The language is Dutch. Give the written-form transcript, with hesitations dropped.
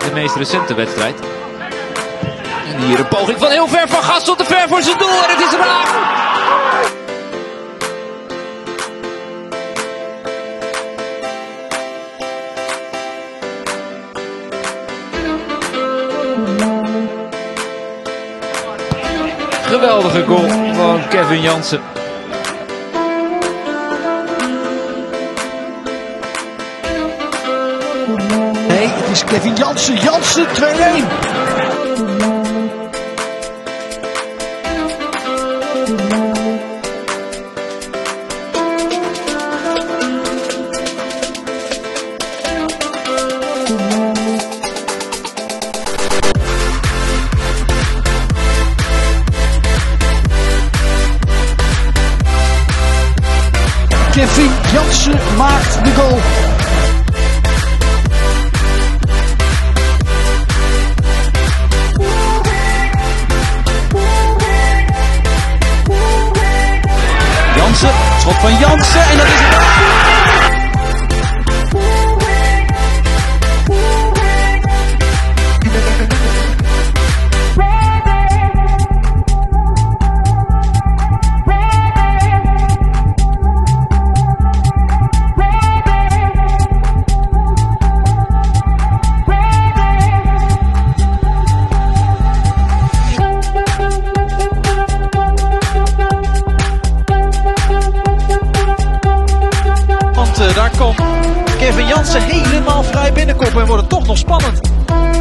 de meest recente wedstrijd. En hier een poging van heel ver van Gastel te ver voor zijn doel en het is raak. Geweldige goal van Kevin Jansen. Nee, het is Kevin Jansen. Jansen 2-1. Kevin Jansen maakt de goal. Jansen, schot van Jansen en dat is het. Daar komt Kevin Jansen helemaal vrij binnenkomen en wordt het toch nog spannend.